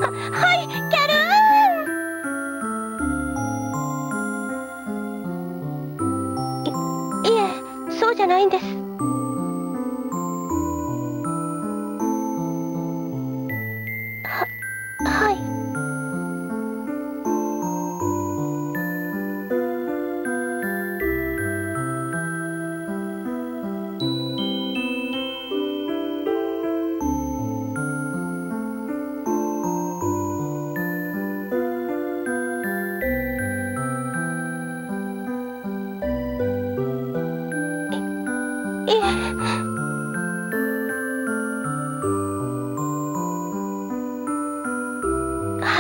はい、キャルーン。いえ、そうじゃないんです。はい。いえ。はい。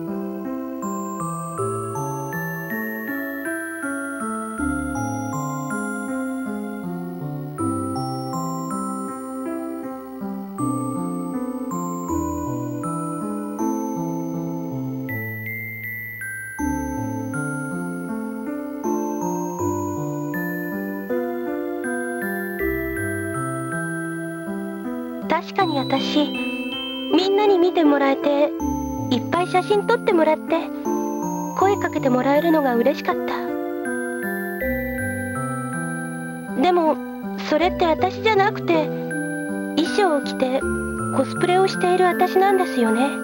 確かに私、みんなに見てもらえて、いっぱい写真撮ってもらって、声かけてもらえるのが嬉しかった。でも、それって私じゃなくて、衣装を着てコスプレをしている私なんですよね。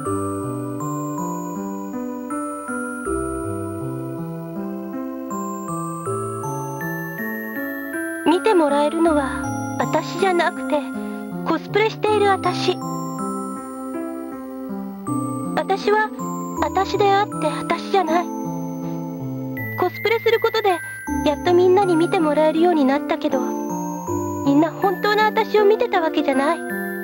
見てもらえるのは私じゃなくて、コスプレしている私。私は私であって私じゃない。コスプレすることでやっとみんなに見てもらえるようになったけど、みんな本当の私を見てたわけじゃない。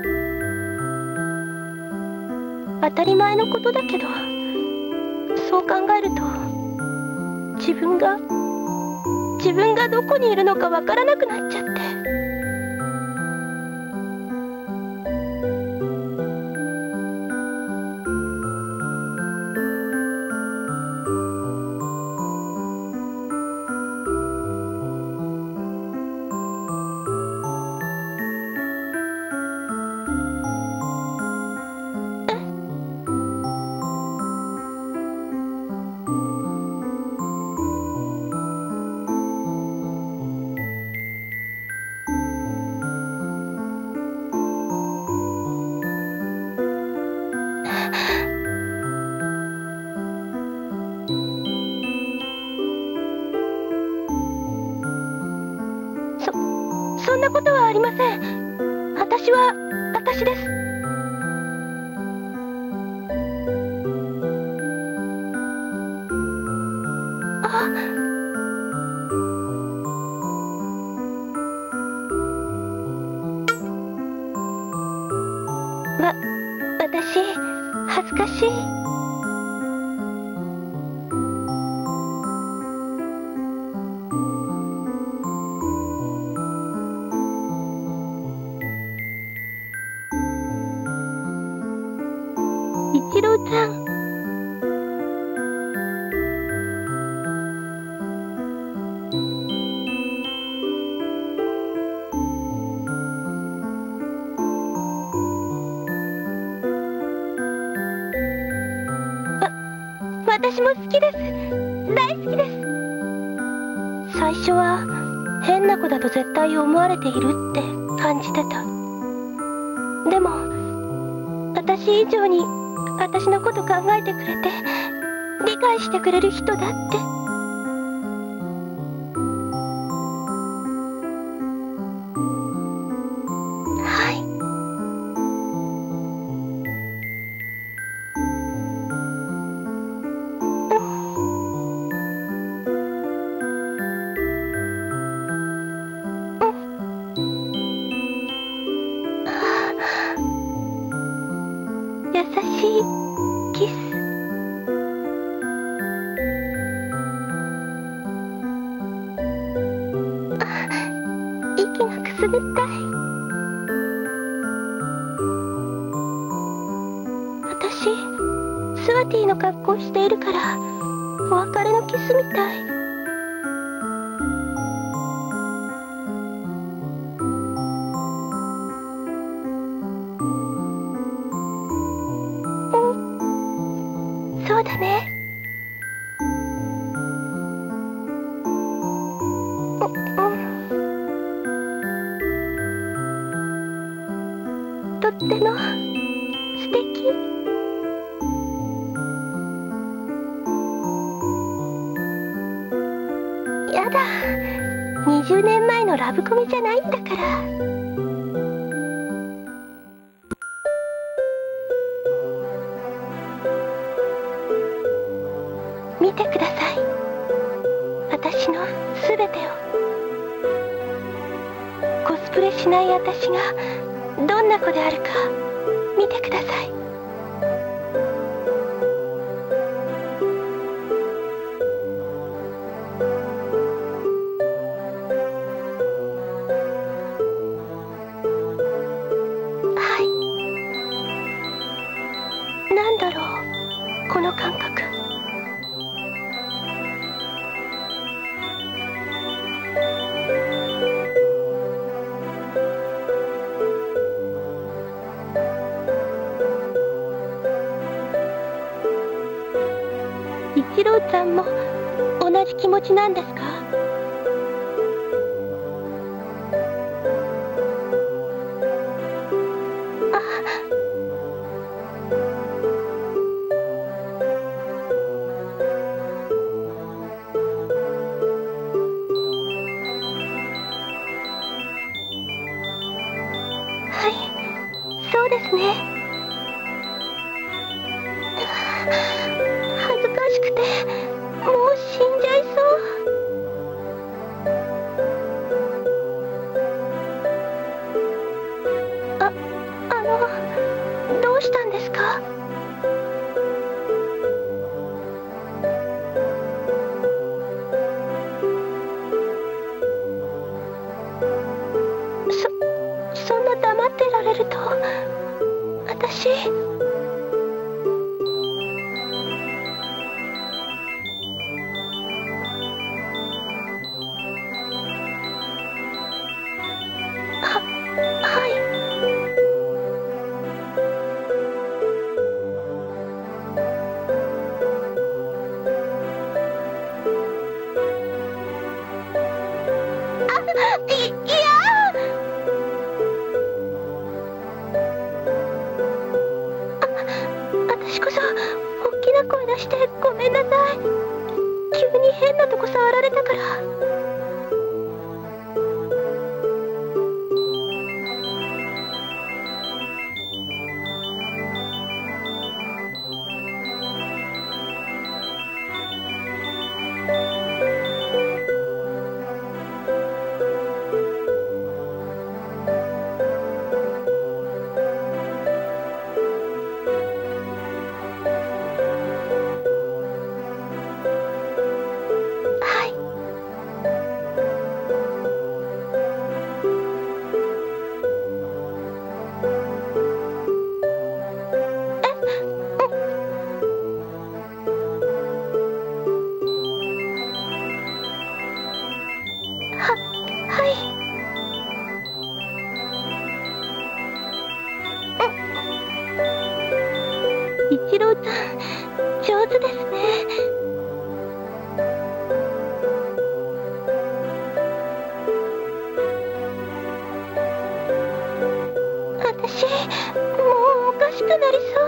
当たり前のことだけど、そう考えると自分がどこにいるのかわからなくなっちゃって。そんなことはありません。私は私です。あ、私、恥ずかしい。一郎ちゃん。私も好きです。大好きです。最初は変な子だと絶対思われているって感じてた。でも私以上に私のこと考えてくれて、理解してくれる人だって。はい。優しいキス。息がくすぐったい。私、スワティの格好しているから、お別れのキスみたい。うん。 っても素敵。やだ、20年前のラブコメじゃないんだから。見てください、私のすべてを。コスプレしない私がどんな子であるか見てください。はい、なんだろうこの感覚。一郎ちゃんも同じ気持ちなんですか？はい、そうですね。恥ずかしくてもう死んじゃいそう。どうしたんですか？そんな黙ってられると私。はい。いや私こそ大きな声出してごめんなさい。急に変なとこ触られたから。はい。一郎ちゃん上手ですね。私もうおかしくなりそう。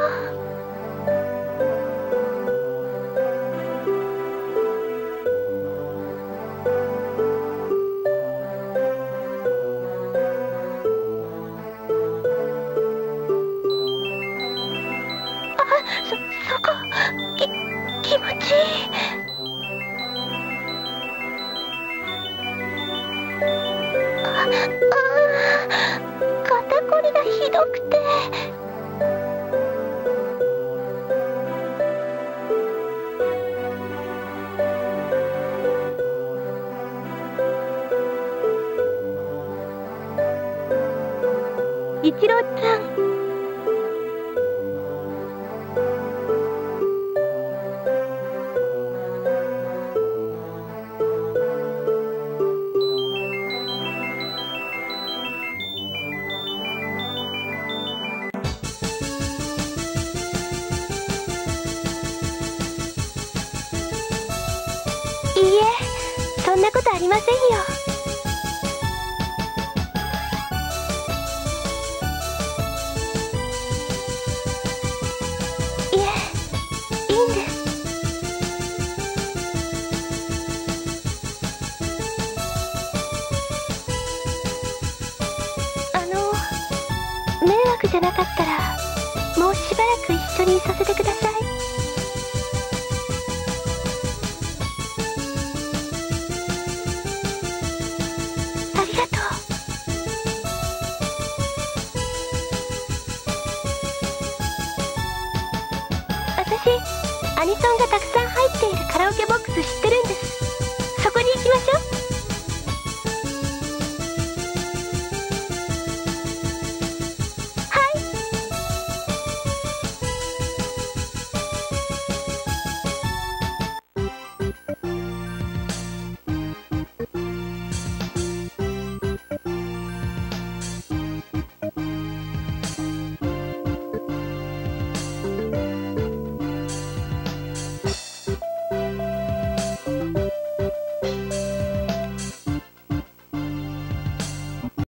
そこ気持ちいい。肩こりがひどくて。一郎ちゃん。いいえ、そんなことありませんよ。 じゃなかったらもうしばらく一緒にいさせてください。ありがとう。私、アニソンがたくさん入っているカラオケボックス知ってる